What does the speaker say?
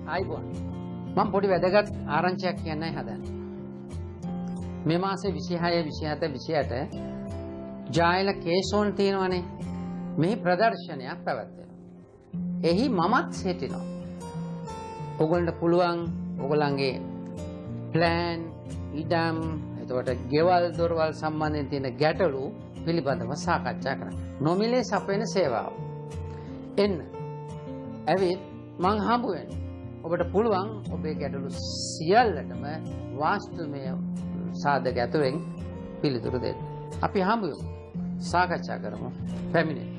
ආයිබෝන්. මම පොඩි වැදගත් ආරංචියක් කියන්නයි හදන්නේ. මේ මාසේ 26 27 28 ජායල කේසෝන් තියෙනවනේ. මෙහි ප්‍රදර්ශනයක් පැවැත්වෙනවා. එහි මමත් සිටිනවා. ඔයගොල්ලන්ට පුළුවන් ඔයගොල්ලන්ගේ ප්ලෑන්, ඉඩම්, එතකොට ගෙවල් දොරවල් සම්බන්ධයෙන් තියෙන ගැටලු පිළිබඳව සාකච්ඡා කරන්න. නොමිලේ සපයන සේවාව. එන්න. ඇවිත් මං හම්බ වෙන්න. ඔබට පුළුවන් ඔබේ ගැටලු සියල්ලටම වාස්තුමය සාධක ඇතුළෙන් පිළිතුරු දෙන්න. අපි හම්බ වෙමු. සාකච්ඡා කරමු. පැමිණෙන්න.